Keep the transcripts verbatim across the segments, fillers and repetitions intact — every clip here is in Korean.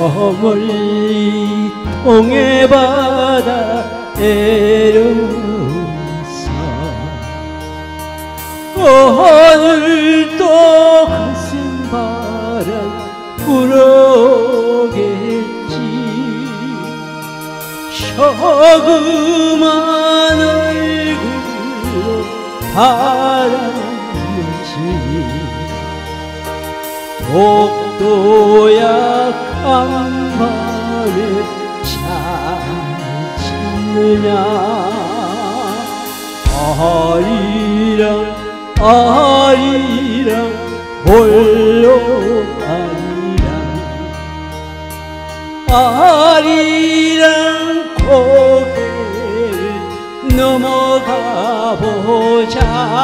멀리 동해바다 내려서 오늘도 가슴바람 불어오겠지. 조그만 얼굴로 바라보지. 독도 약한 밤에 잘 짓느냐. 아리랑 아리랑 홀로 아리랑 아리랑 고개를 넘어가 보자.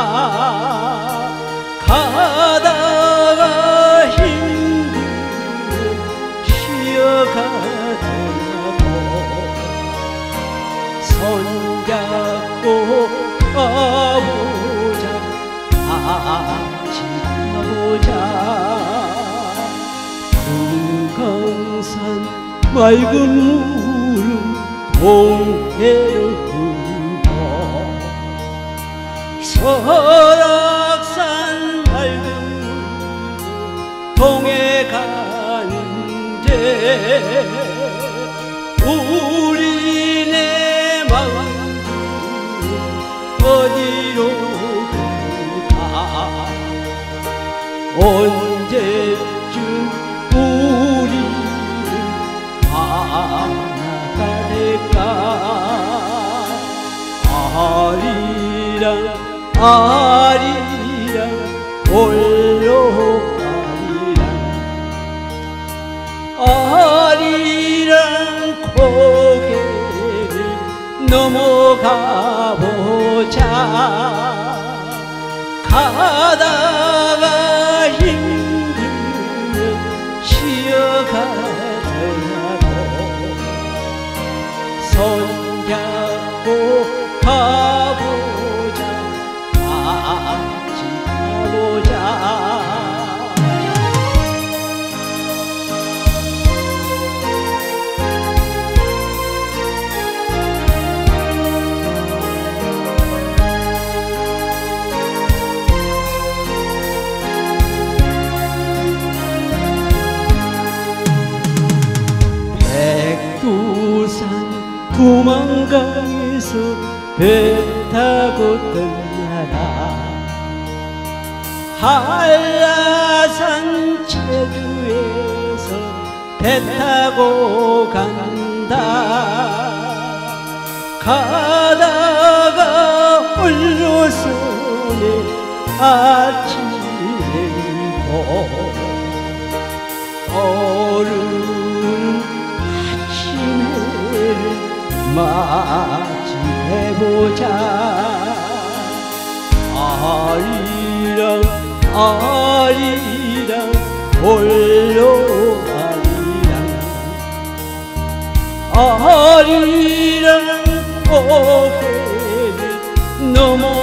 가다가 힘들어 쉬어가더라도 손잡고 가보자. 같이 가보자. 금강산 맑은 물은 동해로 흘러 설악산 맑은 물도 동해 가는데 우리네 마음 어디로 갈까. 언제쯤 우리를 하나가 될까. 아리랑 아리랑 홀로 아리랑 아리랑 고개를 넘어가 보자. 가다가 힘들면 쉬어가더라도 손잡고 가보자. 같이 가보자. 백두산 두만강에서 배 타고 떠나라. 한라산 제주에서 배 타고 간다. 가다가 홀로서네 아침 내리고 오르는 아침을 맞이해보자. 아리랑 아리랑 홀로 아리랑 아리랑 고개를 넘어